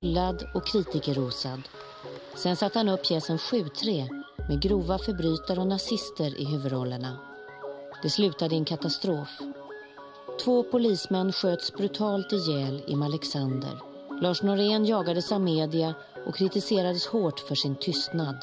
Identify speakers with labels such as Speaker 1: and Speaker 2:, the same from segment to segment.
Speaker 1: Hyllad och kritikerrosad. Sen satte han upp pjäsen 7-3 med grova förbrytare och nazister i huvudrollerna. Det slutade i en katastrof. 2 polismän sköts brutalt ihjäl i Alexander. Lars Norén jagades av media och kritiserades hårt för sin tystnad.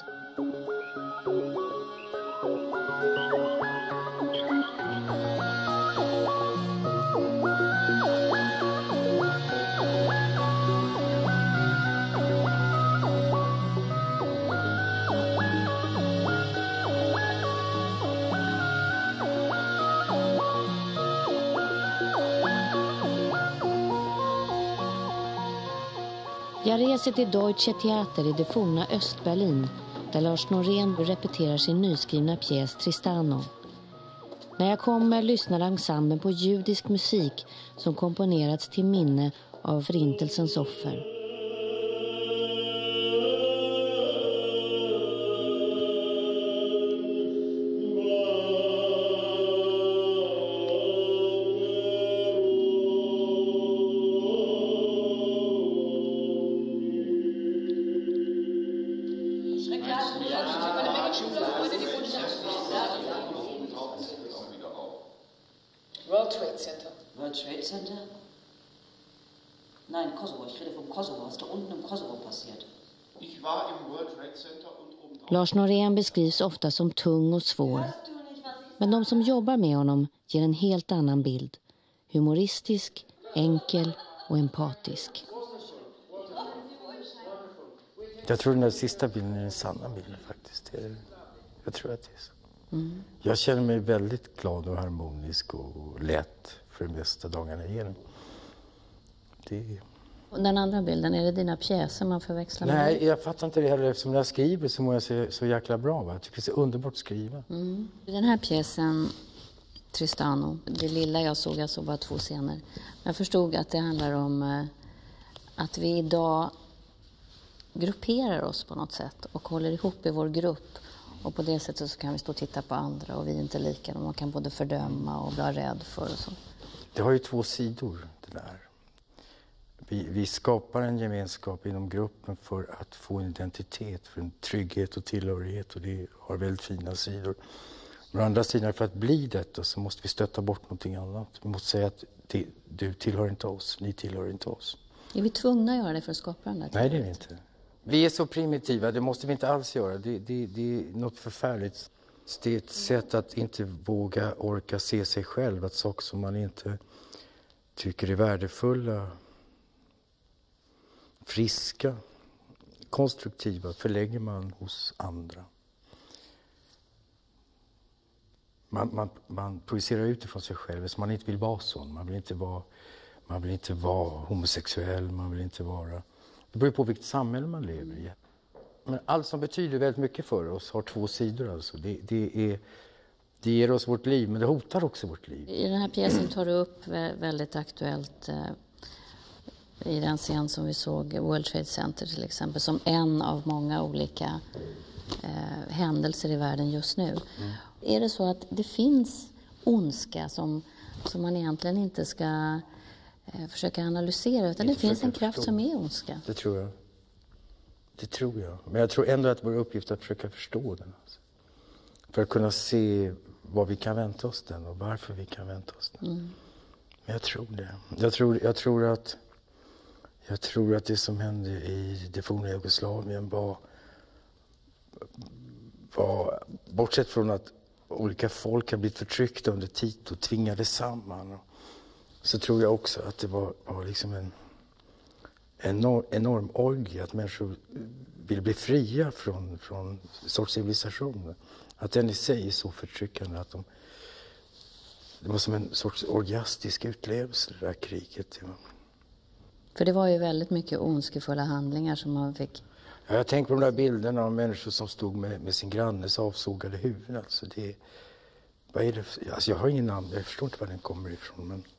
Speaker 1: Jag reser till Deutsche Theater i det forna Östberlin där Lars Norén repeterar sin nyskrivna pjäs Tristano. När jag kommer lyssnar ensemblen på judisk musik som komponerats till minne av förintelsens offer.
Speaker 2: World Trade Center.
Speaker 3: World Trade Center? Nein, Kosovo. Ich rede vom Kosovo. Was ist da unten im Kosovo passiert?
Speaker 4: Ich war im World Trade Center und oben.
Speaker 1: Lars Norén beskrivs ofta som tung och svår. Men de som jobbar med honom ger en helt annan bild. Humoristisk, enkel och empatisk.
Speaker 5: Jag tror den där sista bilden är den sanna bilden faktiskt. Jag tror att det är så. Mm. Jag känner mig väldigt glad och harmonisk och lätt för de bästa dagarna igenom.
Speaker 1: Den andra bilden, är det dina pjäser man förväxlar med?
Speaker 5: Nej, jag fattar inte det heller. Eftersom när jag skriver så mår jag så jäkla bra. Va? Jag tycker det är så underbart att skriva.
Speaker 1: Mm. Den här pjäsen, Tristano, det lilla jag såg bara 2 scener. Jag förstod att det handlar om att vi idag grupperar oss på något sätt och håller ihop i vår grupp. Och på det sättet så kan vi stå och titta på andra och vi är inte lika. Och man kan både fördöma och bli rädd för och så.
Speaker 5: Det har ju 2 sidor det där. Vi skapar en gemenskap inom gruppen för att få en identitet, för en trygghet och tillhörighet. Och det har väldigt fina sidor. Men å andra sidan, för att bli detta så måste vi stötta bort någonting annat. Vi måste säga att du tillhör inte oss, ni tillhör inte oss.
Speaker 1: Är vi tvungna att göra det för att skapa den där?
Speaker 5: Nej, det är vi inte. Vi är så primitiva, det måste vi inte alls göra. Det är något förfärligt. Det är ett sätt att inte våga orka se sig själv. Att saker som man inte tycker är värdefulla, friska, konstruktiva förlägger man hos andra. Man projicerar utifrån sig själv så man inte vill vara sån. Man vill inte vara homosexuell, man vill inte vara... Det beror på vilket samhälle man lever i. Men allt som betyder väldigt mycket för oss har 2 sidor. Alltså. Det ger oss vårt liv, men det hotar också vårt liv.
Speaker 1: I den här pjäsen tar du upp väldigt aktuellt i den scen som vi såg World Trade Center till exempel, som en av många olika händelser i världen just nu. Mm. Är det så att det finns ondska som man egentligen inte ska försöka analysera, utan det finns en kraft som är ondska?
Speaker 5: Det tror jag. Men jag tror ändå att vår uppgift är att försöka förstå den. Alltså. För att kunna se vad vi kan vänta oss den och varför vi kan vänta oss den. Mm. Men jag tror det. Jag tror att det som hände i det forna Jugoslavien var bortsett från att olika folk har blivit förtryckta under Tito och tvingade samman. Så tror jag också att det var liksom en enorm orgie, att människor vill bli fria från sorts civilisationer. Att den i sig är så förtryckande att det var som en sorts orgastisk utlevelse, det där kriget. Ja.
Speaker 1: För det var ju väldigt mycket ondskefulla handlingar som man fick.
Speaker 5: Ja, jag tänker på de där bilderna av människor som stod med sin grannes avsågade huvud. Alltså vad är det? Alltså jag har ingen namn, jag förstår inte var den kommer ifrån. Men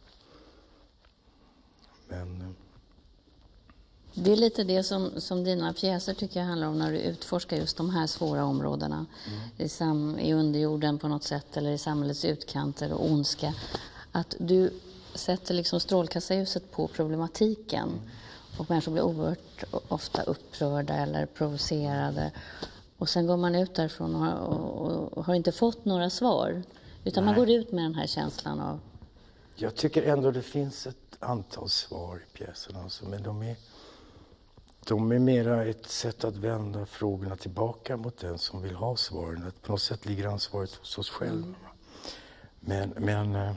Speaker 1: det är lite det som dina pjäser tycker jag handlar om när du utforskar just de här svåra områdena. I underjorden på något sätt eller i samhällets utkanter och ondska. Att du sätter liksom strålkastarljuset på problematiken Och människor blir oerhört ofta upprörda eller provocerade. Och sen går man ut därifrån och har inte fått några svar. Utan man går ut med den här känslan av...
Speaker 5: Jag tycker ändå det finns ett antal svar i pjäsen. Alltså, men de är mera ett sätt att vända frågorna tillbaka mot den som vill ha svaren. Att på något sätt ligger ansvaret hos oss själva. Men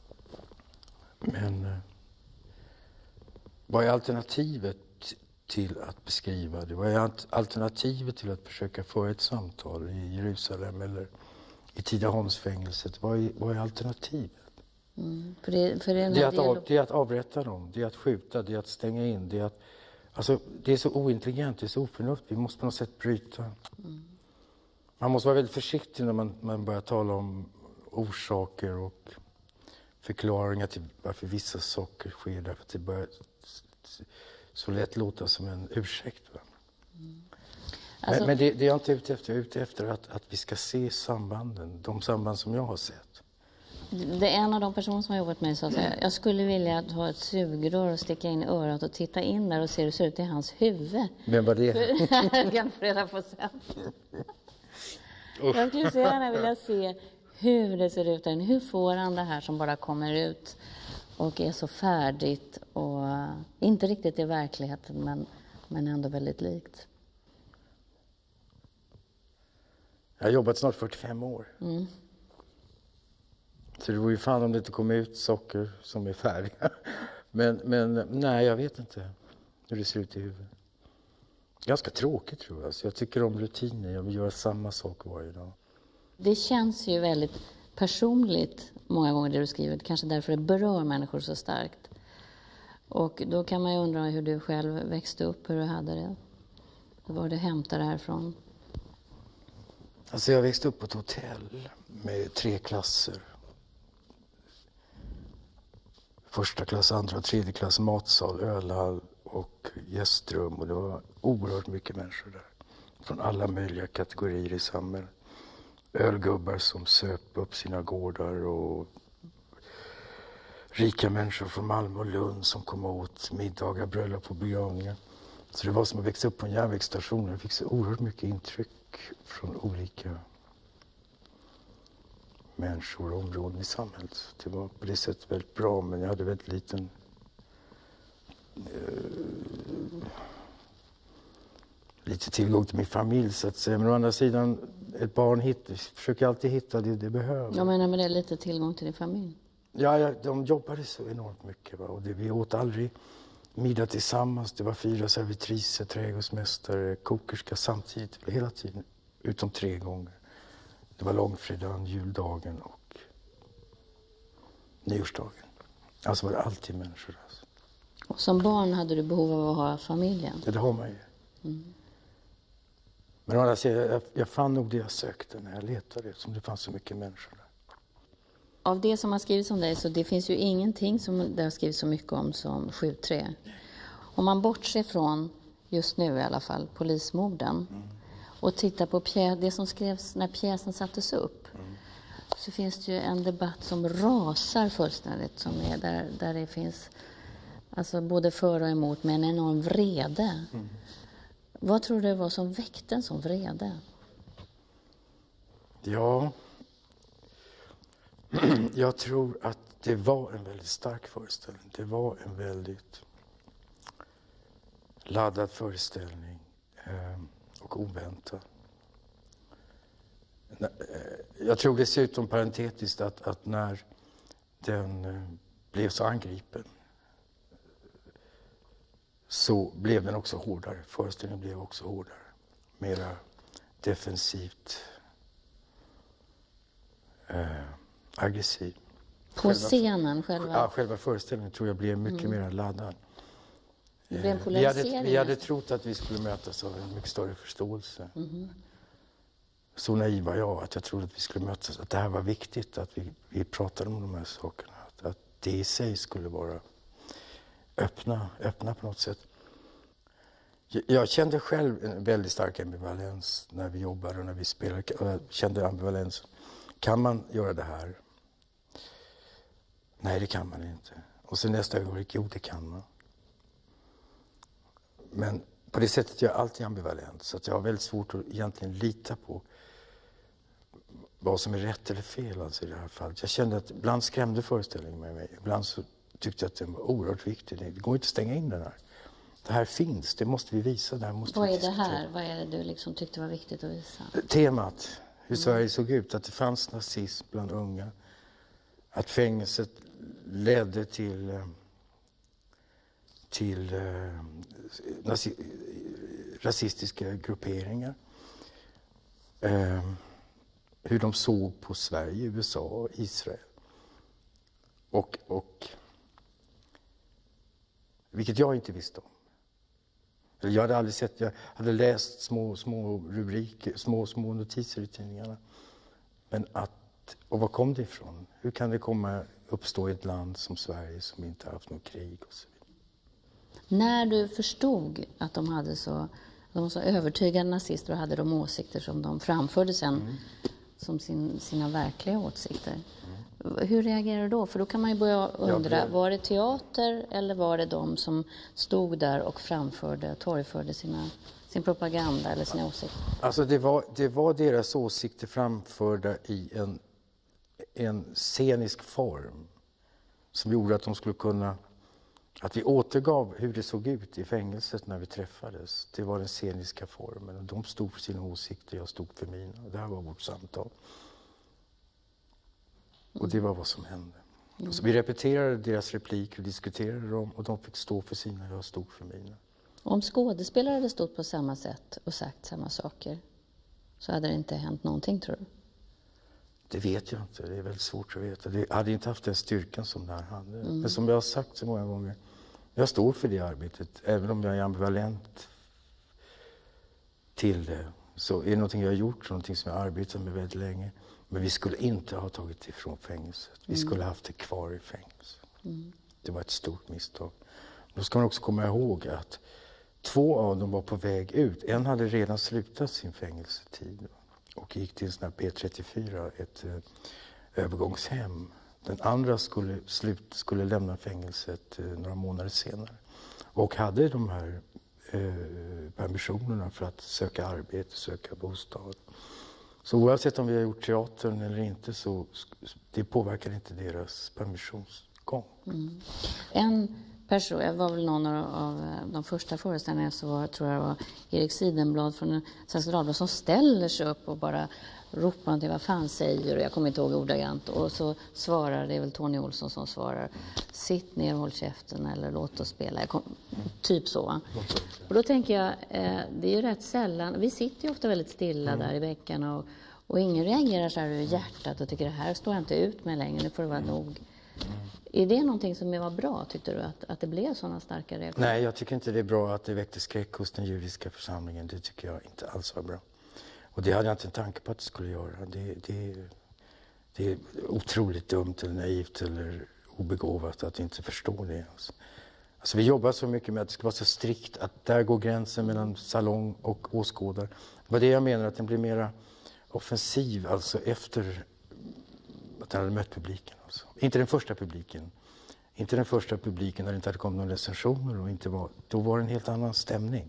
Speaker 5: vad är alternativet till att beskriva det? Vad är alternativet till att försöka föra ett samtal i Jerusalem eller i Tidaholmsfängelset? Vad är alternativet? Det är att avrätta dem, det är att skjuta, det är att stänga in, det är så ointelligent, det är så oförnuftigt. Vi måste på något sätt bryta. Man måste vara väldigt försiktig när man börjar tala om orsaker och förklaringar till varför vissa saker sker, därför att det börjar så lätt låta som en ursäkt. Va?
Speaker 1: Alltså,
Speaker 5: men det är jag inte ute efter. Jag är ute efter att vi ska se sambanden, de samband som jag har sett.
Speaker 1: Det är en av de personer som har jobbat med mig sa att jag skulle vilja ta ett sugrör och sticka in i örat och titta in där och se hur det ser ut i hans huvud.
Speaker 5: Men vad det är?
Speaker 1: Jag kan få reda på sen. Jag skulle så gärna vilja se hur det ser ut där. Hur får han det här som bara kommer ut och är så färdigt och inte riktigt i verkligheten men ändå väldigt likt.
Speaker 5: Jag har jobbat snart 45 år. Så det vore ju fan om det inte kom ut saker som är färdiga. Men nej, jag vet inte hur det ser ut i huvudet. Ganska tråkigt tror jag. Så jag tycker om rutiner. Jag vill göra samma sak varje dag.
Speaker 1: Det känns ju väldigt personligt många gånger det du skriver. Kanske därför det berör människor så starkt. Och då kan man ju undra hur du själv växte upp, hur du hade det. Var du hämtade det här från?
Speaker 5: Alltså jag växte upp på ett hotell med 3 klasser. Första klass, andra och tredje klass, matsal, ölhall och gästrum. Och det var oerhört mycket människor där. Från alla möjliga kategorier i samhället. Ölgubbar som söp upp sina gårdar och rika människor från Malmö och Lund som kom åt middagar, bröllop och begravningar. Så det var som att växa upp på en järnvägsstation. Jag fick så oerhört mycket intryck från olika människor och områden i samhället. Så det var på det sättet väldigt bra, men jag hade väldigt liten lite tillgång till min familj så att säga. Men å andra sidan, ett barn försöker alltid hitta det det behöver.
Speaker 1: Jag menar med det lite tillgång till din familj.
Speaker 5: Ja, de jobbade så enormt mycket. Va? Och vi åt aldrig middag tillsammans. Det var 4 servitriser, trädgårdsmästare, kokerska samtidigt, hela tiden. Utom 3 gånger. Det var långfredagen, juldagen och nyårsdagen. Alltså var det alltid människor. Alltså.
Speaker 1: Och som barn hade du behov av att ha familjen?
Speaker 5: Ja, det har man ju. Men å andra sidan, jag fann nog det jag sökte när jag letade, eftersom det fanns så mycket människor där.
Speaker 1: Av det som har skrivits om dig så det finns ju ingenting som det har skrivits så mycket om som 7-3. Om man bortser från, just nu i alla fall, polismorden och tittar på det som skrevs när pjäsen sattes upp så finns det ju en debatt som rasar fullständigt som är där det finns alltså både för och emot med en enorm vrede. Vad tror du det var som väckte en sån vrede?
Speaker 5: Ja, jag tror att det var en väldigt stark föreställning. Det var en väldigt laddad föreställning och oväntad. Jag tror dessutom parentetiskt att när den blev så angripen så blev den också hårdare. Föreställningen blev också hårdare. Mera defensivt. Aggressiv.
Speaker 1: På scenen själva?
Speaker 5: Ja, själva föreställningen tror jag blev mycket mer laddad.
Speaker 1: Det blev en polarisering.
Speaker 5: Vi hade trott att vi skulle mötas av en mycket större förståelse. Så naiv var jag att jag trodde att vi skulle mötas. Att det här var viktigt, att vi pratade om de här sakerna. Att det i sig skulle vara öppna på något sätt. Jag kände själv en väldigt stark ambivalens när vi jobbade och när vi spelade. Jag kände ambivalens. Kan man göra det här? Nej, det kan man inte. Och sen nästa ögonblick, jo det kan man. Men på det sättet är jag alltid ambivalent. Så att jag har väldigt svårt att egentligen lita på vad som är rätt eller fel alltså, i det här fallet. Jag kände att ibland skrämde föreställningen med mig. Ibland så tyckte jag att den var oerhört viktig. Det går inte att stänga in den här. Det här finns, det måste vi visa. Det här måste
Speaker 1: Vad
Speaker 5: vi
Speaker 1: är det
Speaker 5: diskutera.
Speaker 1: här? Vad är det du liksom tyckte var viktigt att visa?
Speaker 5: Temat, hur Sverige såg ut. Att det fanns nazism bland unga. Att fängelset ledde till rasistiska grupperingar. Hur de såg på Sverige, USA och Israel. Och vilket jag inte visste om. Jag hade aldrig sett, jag hade läst små rubriker, små notiser i tidningarna. Men och var kom det ifrån? Hur kan det uppstå i ett land som Sverige som inte har haft något krig och så vidare?
Speaker 1: När du förstod att de var så övertygade nazister och hade de åsikter som de framförde sen som sina verkliga åsikter. Hur reagerar du då? För då kan man ju börja undra, var det teater eller var det de som stod där och torgförde sin propaganda eller sina åsikter?
Speaker 5: Alltså det var deras åsikter framförda i en scenisk form som gjorde att de skulle kunna, att vi återgav hur det såg ut i fängelset när vi träffades. Det var den sceniska formen och de stod för sina åsikter, jag stod för mina. Det här var vårt samtal. Och det var vad som hände. Så vi repeterade deras repliker och diskuterade dem och de fick stå för sina, jag stod för mina.
Speaker 1: Om skådespelare hade stått på samma sätt och sagt samma saker så hade det inte hänt någonting, tror du?
Speaker 5: Det vet jag inte, det är väldigt svårt att veta. Det hade inte haft den styrkan som det här hade. Men som jag har sagt så många gånger, jag står för det arbetet. Även om jag är ambivalent till det så är det någonting jag har gjort, någonting som jag har arbetat med väldigt länge. Men vi skulle inte ha tagit ifrån fängelset. Vi skulle ha haft det kvar i fängelset. Det var ett stort misstag. Då ska man också komma ihåg att 2 av dem var på väg ut. En hade redan slutat sin fängelsetid och gick till en sån här P34, ett övergångshem. Den andra skulle lämna fängelset några månader senare. Och hade de här permissionerna för att söka arbete, söka bostad. Så oavsett om vi har gjort teatern eller inte så det påverkar inte deras permissionsgång.
Speaker 1: En person, jag var väl någon av de första föreställningarna så var, tror jag var Erik Sidenblad från Svenska Dagbladet som ställer sig upp och bara ropar till vad fan säger och jag kommer inte ihåg ordagrant och så svarar, det är väl Tony Olsson som svarar, sitt ner och håll käften eller låt oss spela, typ så va? Och då tänker jag, det är ju rätt sällan, vi sitter ju ofta väldigt stilla där i bänkarna och ingen reagerar så här ur hjärtat och tycker det här står jag inte ut med längre, nu får det vara nog. Är det någonting som var bra, tyckte du, att det blev sådana starka reaktioner?
Speaker 5: Nej, jag tycker inte det är bra att det väckte skräck hos den judiska församlingen. Det tycker jag inte alls var bra. Och det hade jag inte en tanke på att det skulle göra. Det är otroligt dumt eller naivt eller obegåvat att inte förstå det. Alltså vi jobbar så mycket med att det ska vara så strikt att där går gränsen mellan salong och åskådare. Det var det jag menar, att den blir mera offensiv alltså efter att den hade mött publiken. Alltså. Inte den första publiken. Inte den första publiken när det inte hade kommit några recensioner och då var det en helt annan stämning.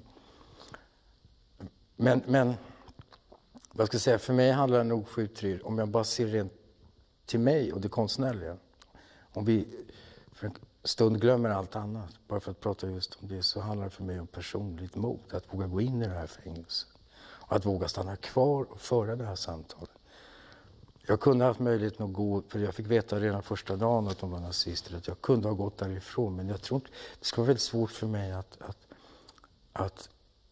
Speaker 5: Men vad ska jag säga, för mig handlar det nog 7-3, om jag bara ser rent till mig och det konstnärliga. Om vi för en stund glömmer allt annat, bara för att prata just om det, så handlar det för mig om personligt mod. Att våga gå in i det här fängelset. Och att våga stanna kvar och föra det här samtalet. Jag kunde ha haft möjligheten att gå, för jag fick veta redan första dagen att de var nazister, att jag kunde ha gått därifrån. Men jag tror inte, det skulle vara väldigt svårt för mig att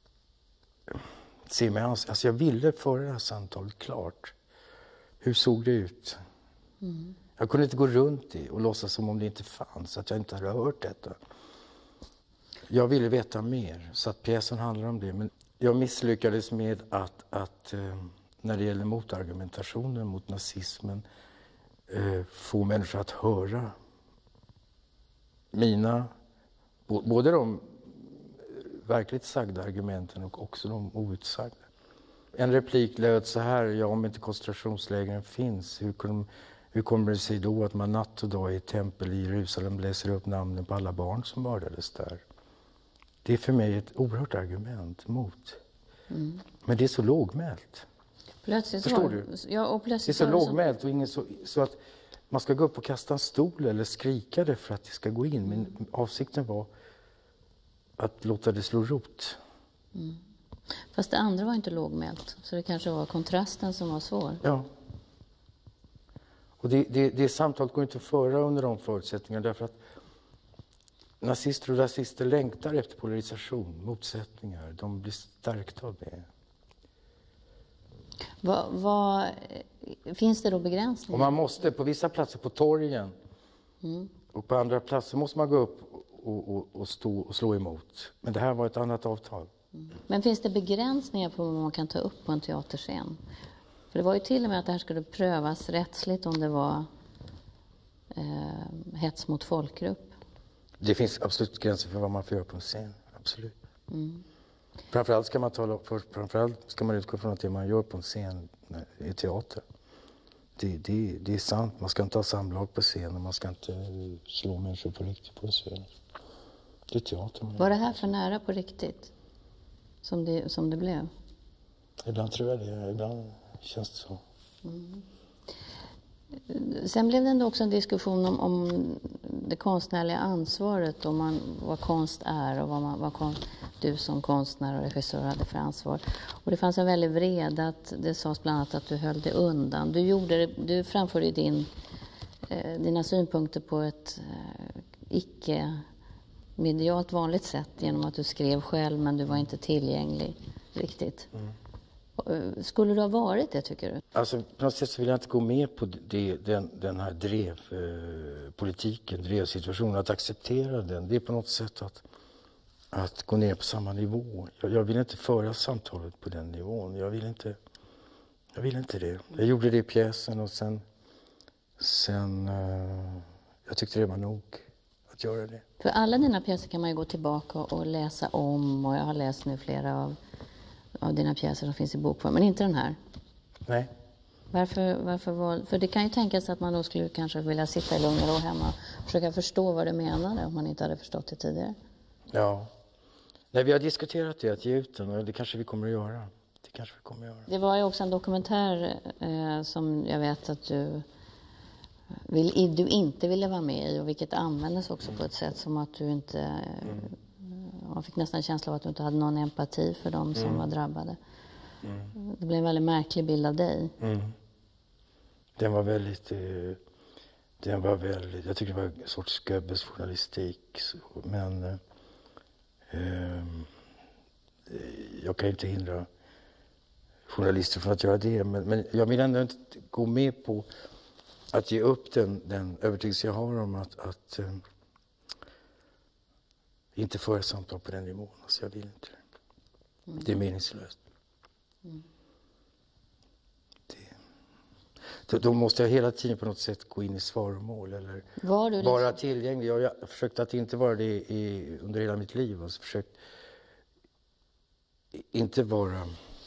Speaker 5: se mig ans. Alltså jag ville föra det här samtalet klart. Hur såg det ut? Jag kunde inte gå runt det och låtsas som om det inte fanns, att jag inte hade hört detta. Jag ville veta mer, så att pjäsen handlar om det. Men jag misslyckades med att när det gäller motargumentationen mot nazismen få människor att höra mina, både de verkligt sagda argumenten och också de outsagda. En replik löd så här: ja, om inte koncentrationslägren finns, hur kommer det sig då att man natt och dag i ett tempel i Jerusalem läser upp namnen på alla barn som mördades där? Det är för mig ett oerhört argument mot. Men det är så lågmält.
Speaker 1: Plötsligt
Speaker 5: Förstår du?
Speaker 1: Ja, och
Speaker 5: Det är
Speaker 1: plötsligt
Speaker 5: så
Speaker 1: var det
Speaker 5: lågmält och ingen så att man ska gå upp och kasta en stol eller skrika det för att det ska gå in. Men avsikten var att låta det slå rot.
Speaker 1: Fast det andra var inte lågmält. Så det kanske var kontrasten som var svår.
Speaker 5: Ja. Och det samtalet går inte att föra under de förutsättningarna därför att nazister och rasister längtar efter polarisation, motsättningar. De blir stärkta av det.
Speaker 1: Finns det då begränsningar?
Speaker 5: Och man måste, på vissa platser på torgen och på andra platser måste man gå upp och stå och slå emot. Men det här var ett annat avtal.
Speaker 1: Men finns det begränsningar på vad man kan ta upp på en teaterscen? För det var ju till och med att det här skulle prövas rättsligt om det var hets mot folkgrupp. Det
Speaker 5: finns absolut gränser för vad man får göra på en scen. Absolut. Framförallt ska man utgå från att det man gör på en scen är teater. Det är sant. Man ska inte ha samlag på scenen. Man ska inte slå människor på riktigt på en scen. Det är teater.
Speaker 1: Var det här för nära på riktigt? Som det blev?
Speaker 5: Ibland tror jag det. Ibland känns det så.
Speaker 1: Sen blev det ändå också en diskussion om det konstnärliga ansvaret, om vad konst är och vad du som konstnär och regissör hade för ansvar. Och det fanns en väldig vrede att det sades bland annat att du höll dig undan. Du framförde dina synpunkter på ett icke-medialt vanligt sätt genom att du skrev själv men du var inte tillgänglig riktigt. Skulle du ha varit det, tycker du?
Speaker 5: Alltså, på något sätt så vill jag inte gå med på den här drevsituationen, att acceptera den. Det är på något sätt att gå ner på samma nivå. Jag vill inte föra samtalet på den nivån. Jag vill inte det. Jag gjorde det i pjäsen och sen jag tyckte det var nog att göra det.
Speaker 1: För alla dina pjäser kan man ju gå tillbaka och läsa om, och jag har läst nu flera av dina pjäser som finns i bokform, men inte den här.
Speaker 5: Nej.
Speaker 1: För det kan ju tänkas att man då skulle kanske vilja sitta i lugn och ro hemma och försöka förstå vad du menade om man inte hade förstått det tidigare.
Speaker 5: Ja. Nej, vi har diskuterat det, att ge ut den, och det kanske vi kommer att göra. Det
Speaker 1: var ju också en dokumentär som jag vet att du inte ville vara med i, och vilket användes också på ett sätt som att du inte... Man fick nästan en känsla av att du inte hade någon empati för dem som var drabbade. Det blev en väldigt märklig bild av dig.
Speaker 5: Den var väldigt... Jag tycker det var en sorts Goebbels journalistik. Men jag kan inte hindra journalister från att göra det. Men jag vill ändå inte gå med på att ge upp den övertygelse jag har om att inte föra samtal på den nivån. Alltså jag vill inte det. Det är meningslöst. Då måste jag hela tiden på något sätt gå in i svaromål eller vara tillgänglig. Jag har försökt att inte vara det under hela mitt liv. Alltså försökt inte bara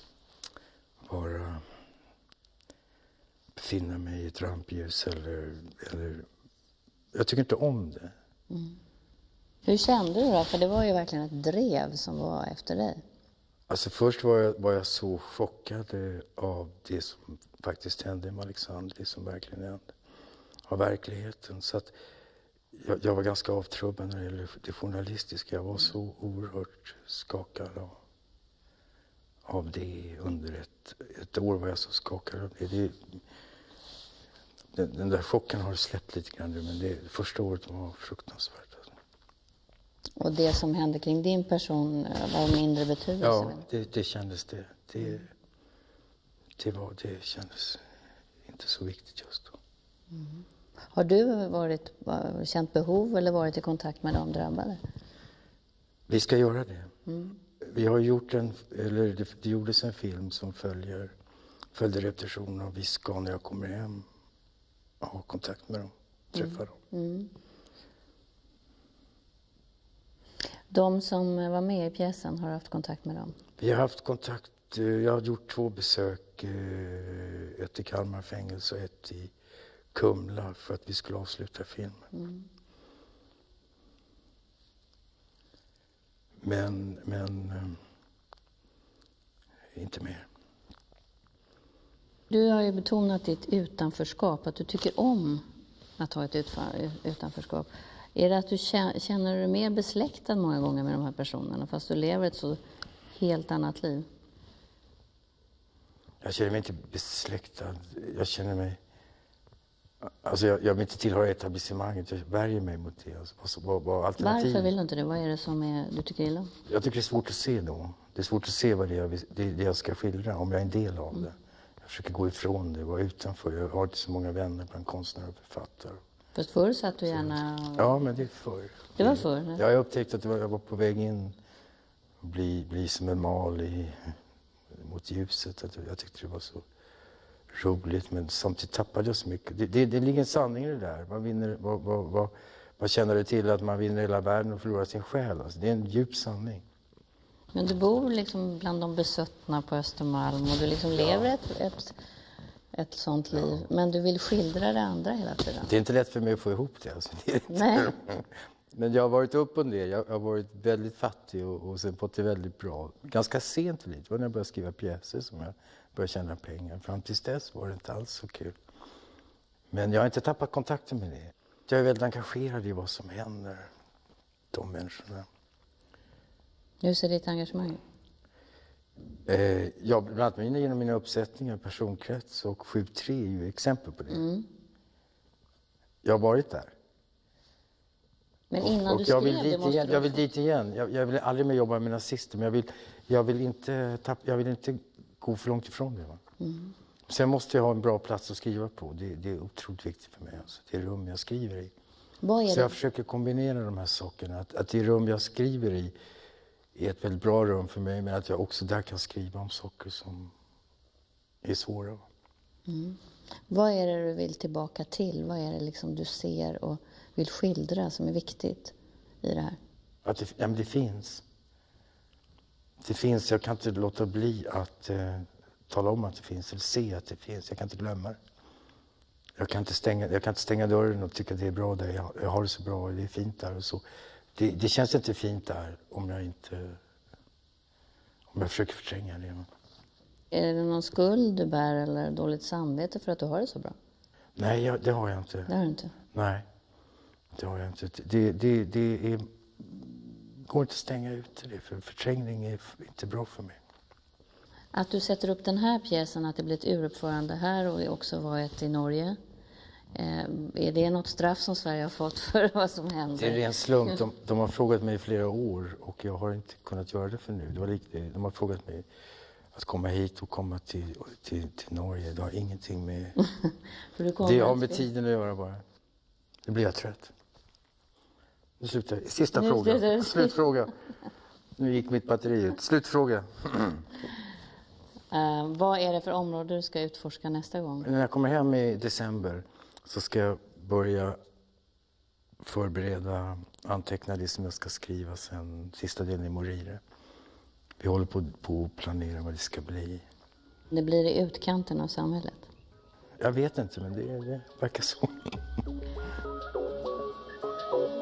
Speaker 5: befinna mig i ett rampljus eller jag tycker inte om det.
Speaker 1: Hur kände du då? För det var ju verkligen ett drev som var efter dig.
Speaker 5: Alltså först var jag så chockad av det som faktiskt hände med Alexander, det som verkligen hände. Av verkligheten. Så att jag var ganska avtrubbad när det gäller det journalistiska. Jag var så oerhört skakad av det. Under ett år var jag så skakad av det. Den där chocken har släppt lite grann nu, men det första året var fruktansvärt.
Speaker 1: Och det som hände kring din person var mindre betydelse?
Speaker 5: Ja, det kändes det. Det kändes inte så viktigt just då.
Speaker 1: Har du känt behov eller varit i kontakt med de drabbade?
Speaker 5: Vi ska göra det. Vi har gjort det gjordes en film som följde repetitionen, och vi ska när jag kommer hem ha kontakt med dem, träffa dem.
Speaker 1: De som var med i pjäsen, har haft kontakt med dem?
Speaker 5: Vi har haft kontakt. Jag har gjort 2 besök. Ett i Kalmar fängelse och ett i Kumla för att vi skulle avsluta filmen. Men inte mer.
Speaker 1: Du har ju betonat ditt utanförskap, att du tycker om att ha ett utanförskap. Är det att du känner dig mer besläktad många gånger med de här personerna fast du lever ett så helt annat liv?
Speaker 5: Jag känner mig inte besläktad. Jag känner mig... Alltså jag vill inte tillhöra etablissemanget. Jag värjer mig mot det. Alltså, vad alternativ...
Speaker 1: Varför vill du inte det? Vad är det som du tycker illa om?
Speaker 5: Jag tycker det är svårt att se då. Det är svårt att se vad det jag ska skildra, om jag är en del av det. Jag försöker gå ifrån det, vara utanför. Jag har inte så många vänner bland konstnärer och författare.
Speaker 1: Fast förr satt du gärna...
Speaker 5: Ja, men det är förr.
Speaker 1: Det var förr?
Speaker 5: Jag har upptäckt att jag var på väg in och bli som en mal mot ljuset. Jag tyckte det var så roligt, men samtidigt tappade jag så mycket. Det ligger en sanning i det där. Man vinner, vad känner det till att man vinner hela världen och förlorar sin själ? Alltså, det är en djup sanning.
Speaker 1: Men du bor liksom bland de besuttna på Östermalm och du liksom lever ett sånt liv. Men du vill skildra det andra hela tiden.
Speaker 5: Det är inte lätt för mig att få ihop det. Alltså. Det är inte.
Speaker 1: Nej.
Speaker 5: Men jag har varit upp och ner. Jag har varit väldigt fattig och sen fått det väldigt bra. Ganska sent i livet. Det var när jag började skriva pjäser som jag började tjäna pengar. Fram tills dess var det inte alls så kul. Men jag har inte tappat kontakten med det. Jag är väldigt engagerad i vad som händer de människorna.
Speaker 1: Hur ser ditt engagemang?
Speaker 5: Ja, bland annat genom mina uppsättningar, personkrets och 7-3 är ju exempel på det. Jag har varit där.
Speaker 1: Men innan du
Speaker 5: jag
Speaker 1: skrev
Speaker 5: vill dit
Speaker 1: det
Speaker 5: igen. Jag vill dit igen. Jag vill aldrig mer jobba med nazister, men jag vill inte gå för långt ifrån det. Va? Sen måste jag ha en bra plats att skriva på. Det är otroligt viktigt för mig. Alltså, det rum jag skriver i.
Speaker 1: Vad är
Speaker 5: Så
Speaker 1: det?
Speaker 5: jag försöker kombinera de här sakerna. Att det rum jag skriver i är ett väldigt bra rum för mig, men att jag också där kan skriva om saker som är svåra.
Speaker 1: Vad är det du vill tillbaka till? Vad är det liksom du ser och vill skildra som är viktigt i det här?
Speaker 5: Men det finns. Det finns. Jag kan inte låta bli att tala om att det finns eller se att det finns. Jag kan inte glömma det. Jag kan inte stänga dörren och tycka att det är bra där. Jag har det så bra och det är fint där och så. Det känns inte fint där om jag försöker förtränga det.
Speaker 1: Är det någon skuld du bär eller dåligt samvete för att du har det så bra?
Speaker 5: Nej, det har jag inte.
Speaker 1: Det har du inte?
Speaker 5: Nej, det har jag inte. Det går inte att stänga ut det, för förträngning är inte bra för mig.
Speaker 1: Att du sätter upp den här pjäsen, att det blir ett uruppförande här och också var ett i Norge. Är det något straff som Sverige har fått för vad som händer?
Speaker 5: Det är en ren slump. De har frågat mig i flera år och jag har inte kunnat göra det för nu. De har frågat mig att komma hit och komma till Norge. Det har ingenting med... det har med tiden att göra bara. Nu blir jag trött. Nu slutar jag. Sista fråga. Slutfråga. Nu gick mitt batteri ut. Slutfråga.
Speaker 1: Vad är det för område du ska utforska nästa gång?
Speaker 5: När jag kommer hem i december så ska jag börja förbereda, anteckna det som jag ska skriva sen, sista delen i Morire. Vi håller på att planera vad det ska bli.
Speaker 1: Det blir i utkanten av samhället?
Speaker 5: Jag vet inte, men det verkar så.